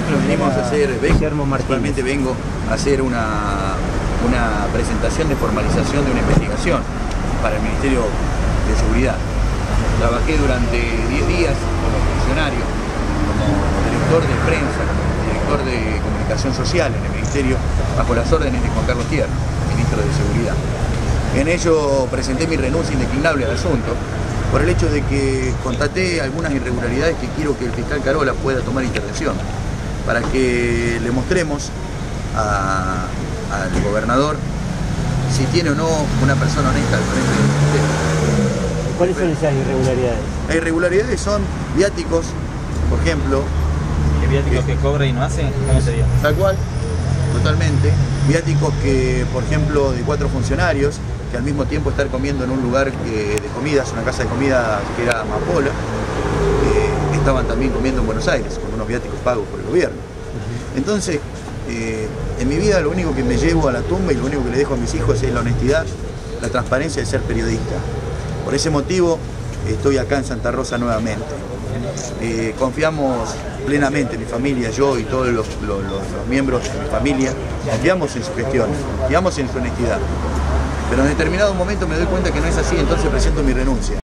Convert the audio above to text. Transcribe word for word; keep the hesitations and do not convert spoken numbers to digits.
Nosotros venimos a hacer, Guillermo actualmente vengo a hacer una, una presentación de formalización de una investigación para el Ministerio de Seguridad. Trabajé durante diez días como funcionario, como director de prensa, como director de comunicación social en el Ministerio, bajo las órdenes de Juan Carlos Tierno, ministro de Seguridad. En ello presenté mi renuncia indeclinable al asunto, por el hecho de que constaté algunas irregularidades que quiero que el fiscal Carola pueda tomar intervención, para que le mostremos a, al gobernador si tiene o no una persona honesta al frente del ministerio. ¿Cuáles son esas irregularidades? Las irregularidades son viáticos, por ejemplo. ¿Qué viáticos que, que cobra y no hace? ¿Cómo sería? Tal cual, totalmente. Viáticos que, por ejemplo, de cuatro funcionarios, que al mismo tiempo estar comiendo en un lugar que, de comidas, una casa de comida que era Amapola, eh, estaban también comiendo en Buenos Aires, con unos viáticos pagos por el gobierno. Entonces, eh, en mi vida lo único que me llevo a la tumba y lo único que le dejo a mis hijos es la honestidad, la transparencia de ser periodista. Por ese motivo estoy acá en Santa Rosa nuevamente. Eh, confiamos plenamente, mi familia, yo y todos los, los, los, los miembros de mi familia, confiamos en su gestión, confiamos en su honestidad. Pero en determinado momento me doy cuenta que no es así, entonces presento mi renuncia.